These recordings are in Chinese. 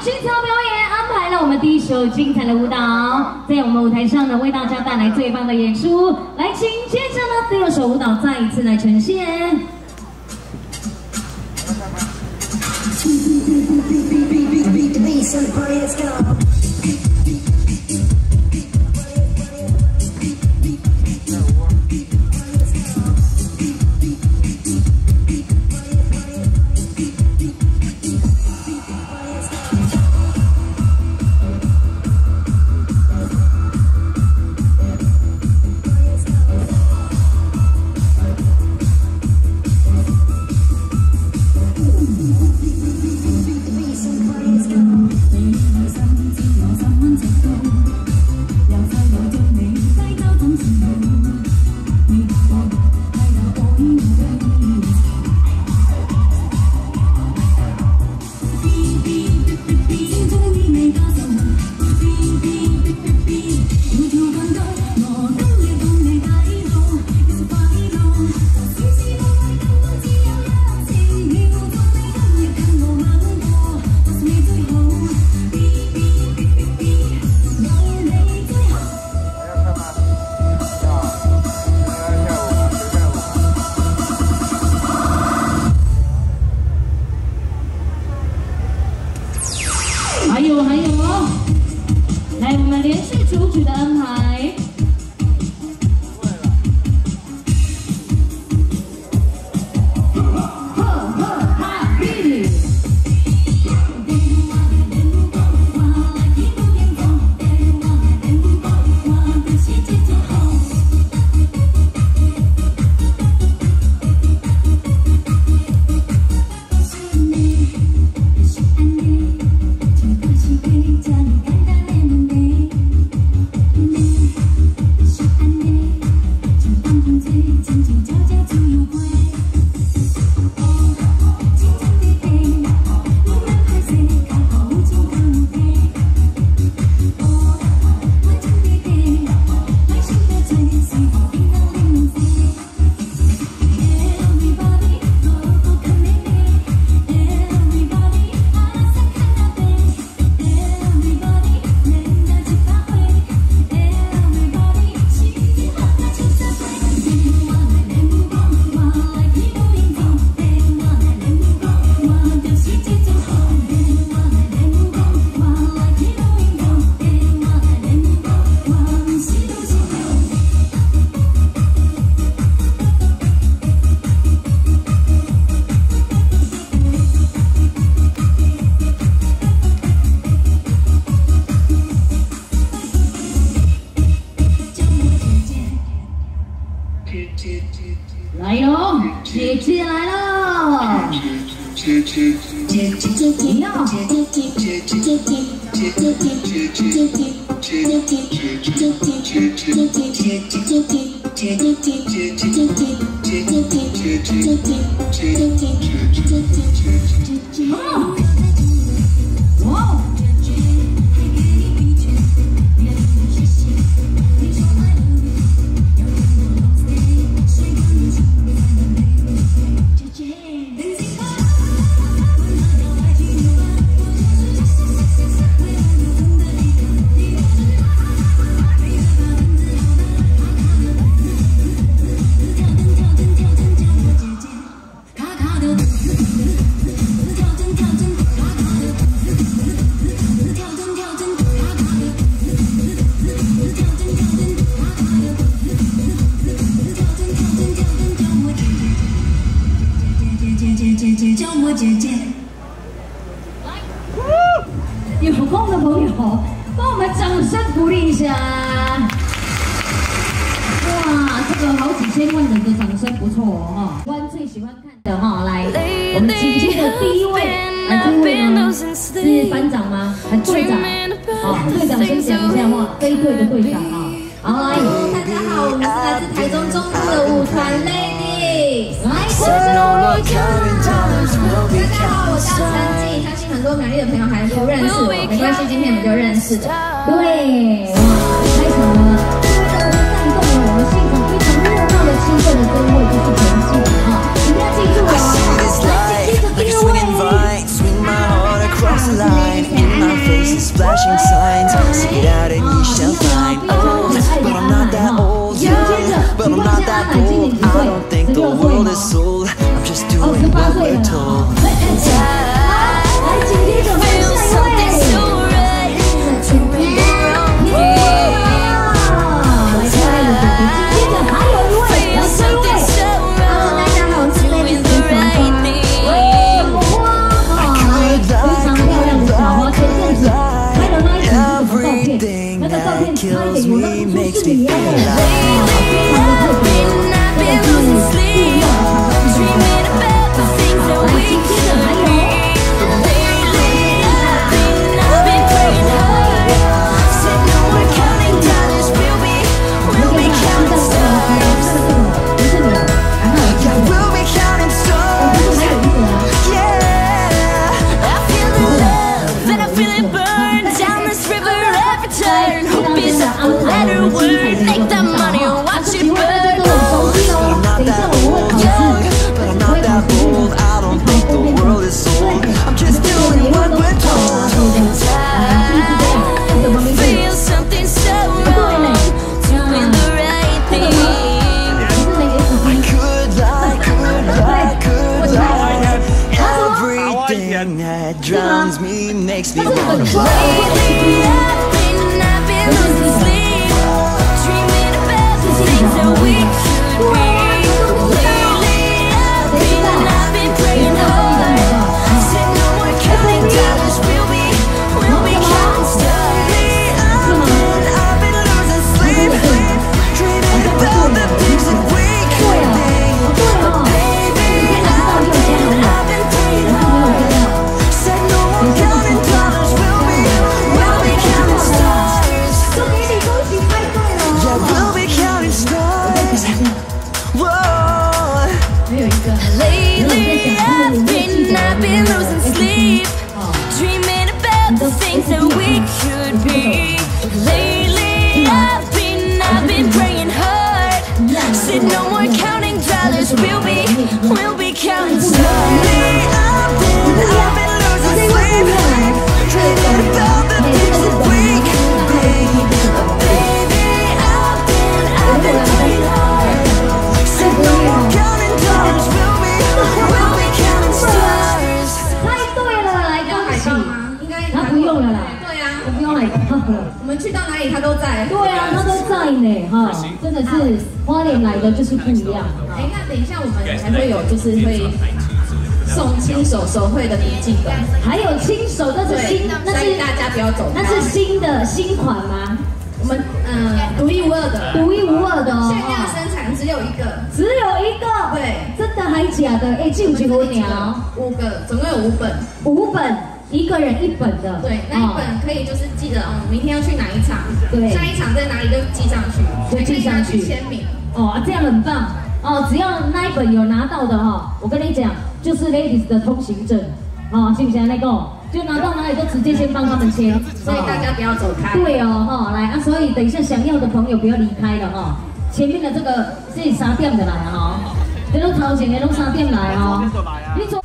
精彩表演安排了我们第一首精彩的舞蹈，在我们舞台上呢，为大家带来最棒的演出。来，请接着呢第二首舞蹈再一次来呈现。 还有哦，来，我们连续主曲的安排。 来喽，姐姐来了！姐姐要。哇！ 有空的朋友，帮我们掌声鼓励一下！哇，这个好几千万人的掌声不错哦哈！观最喜欢看的哈，来，我们紧接着第一位，这位呢是班长吗？还是队长？好，队长先讲一下话，飞队的队长啊。好，来，大家好，我们是来自台中中部的舞团 Ladies， 来，大家好，我叫陈静，相信很多美丽的朋友还不认识我，没关系，今天你们就认识了。对，哇，开场呢，这个带动了我们现场非常热闹的气氛的氛围，就是前进啊！一定要记住哦。来，紧接着第二位， flashing signs. Seek it out and you shall find. Old, but I'm not that old. Young, but I'm not that old. I don't think the world is sold. I'm just doing what we're told. Kills me, makes me feel alive. I've been losing sleep, dreaming about the things that we could be. Lately, I've been praying hard. Said no more counting dollars, we'll be counting stars. Yeah, we'll be counting stars. Yeah, I feel the love and I feel it burn down this river every turn. A letter word, make that money and watch it burn. But I'm not that old, young, but I'm not that bold. I don't think the world is sold. I'm just doing what we're told. And I feel something so wrong, doing the right thing. I could lie. Everything that drowns me makes me wanna fly. Losing sleep, dreaming about the things that we could be. Lately, I've been praying hard. Said no more counting dollars, we'll be counting stars. I've been losing sleep, dreaming about the things that we could be. But baby, I've been praying hard. Said no more counting dollars, we'll be counting stars. We'll be counting stars. Whoa. Lately, I've been losing sleep, dreaming about the things that we could be. Lately, I've been praying hard. Said no more counting dollars, we'll be counting stars. I've been losing sleep, dreaming about the things that we could be. 我们去到哪里他都在。对啊，他都在呢，哈，真的是花莲来的就是不一样。 哎，那等一下我们还会有就是会送亲手手绘的笔记本， 还有亲手，那是新，那是大家不要走， 那是新的新款吗？ 我们独一无二的， 独一无二的哦， 限量生产只有一个， 只有一个， 对， 真的还假的？哎，进去多鸟 ，5个，总共有5本 ，5本。一个人1本的， 对，那1本可以就是记得明天要去哪一场，对，下一场在哪里就记上去，就记上去签名。 哦，这样很棒哦！只要那1本有拿到的哈，我跟你讲，就是 ladies 的通行证，哦，信不信那个？就拿到哪里就直接先帮他们签， 所以大家不要走开。 对哦，哈，来啊，所以等一下想要的朋友不要离开了哈。前面的这个是3点的来哈，这都头前的都3点来哦，你走。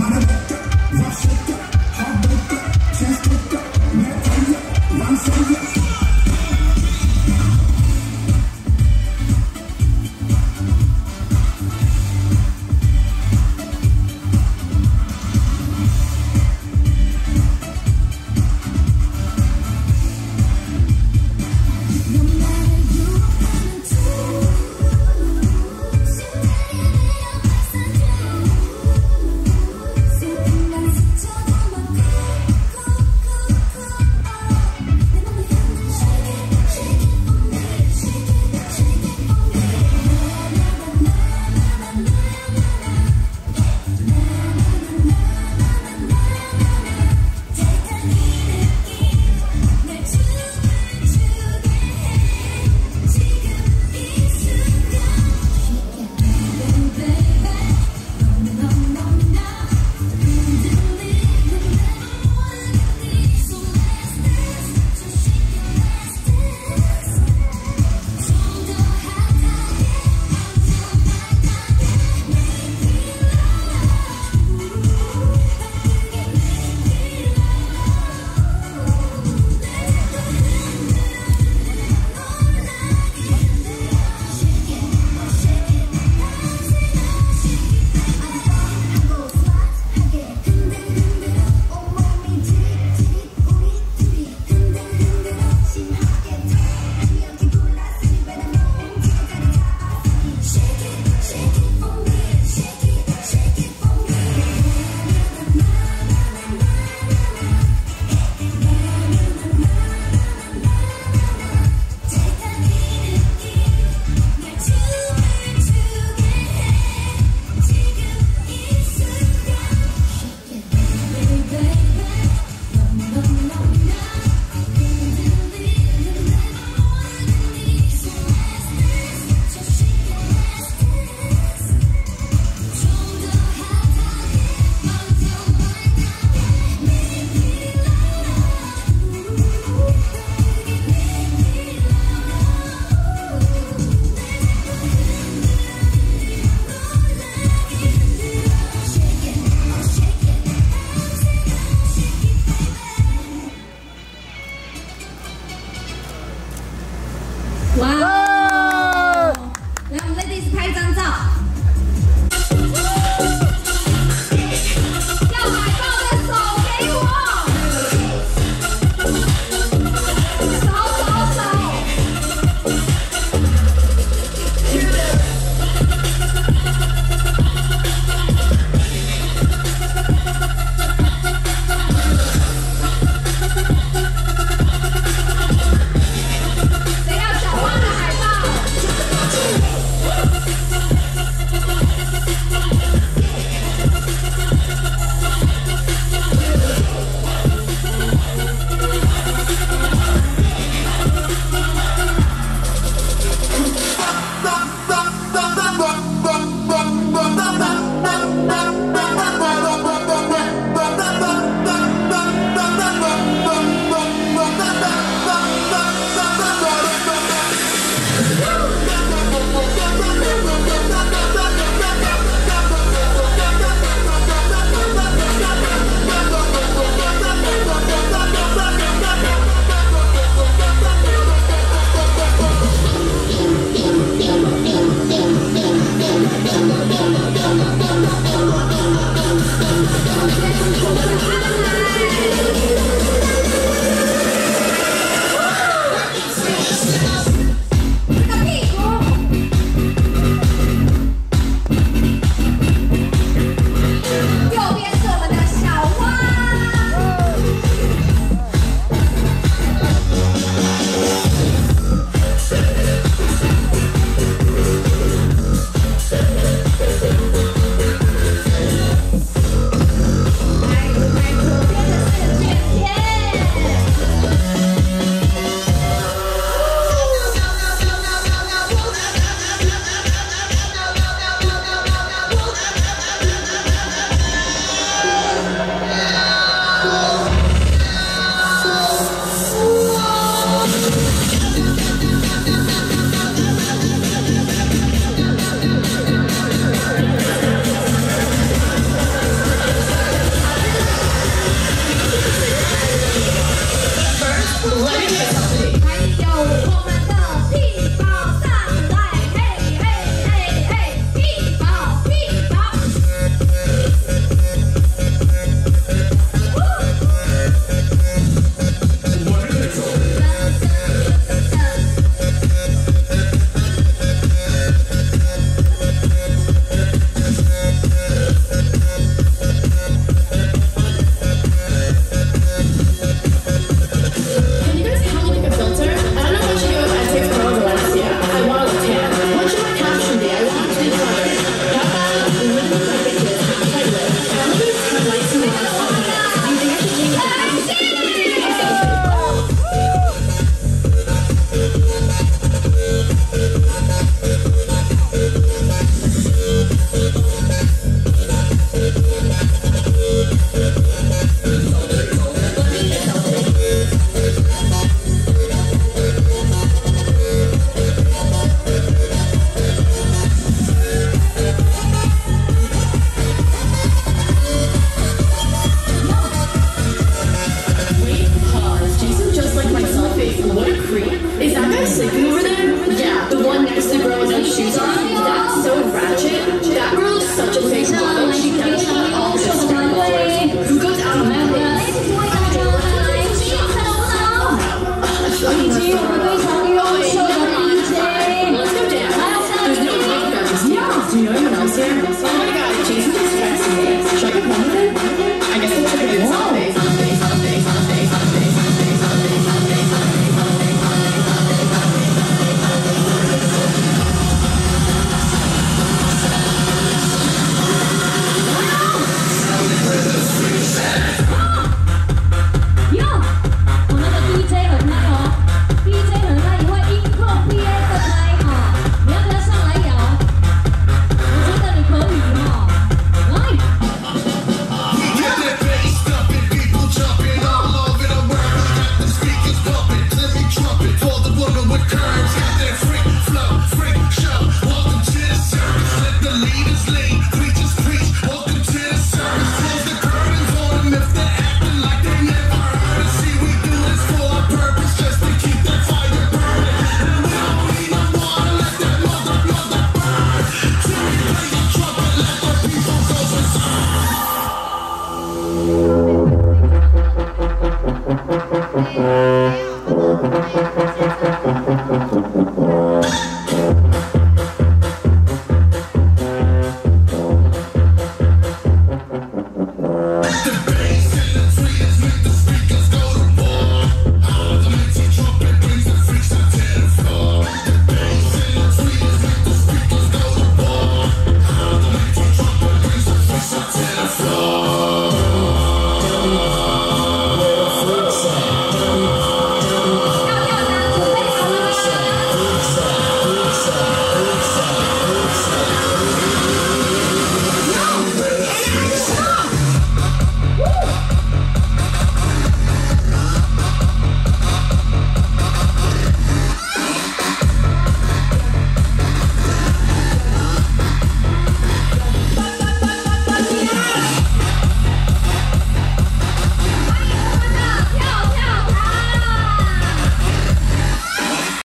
是。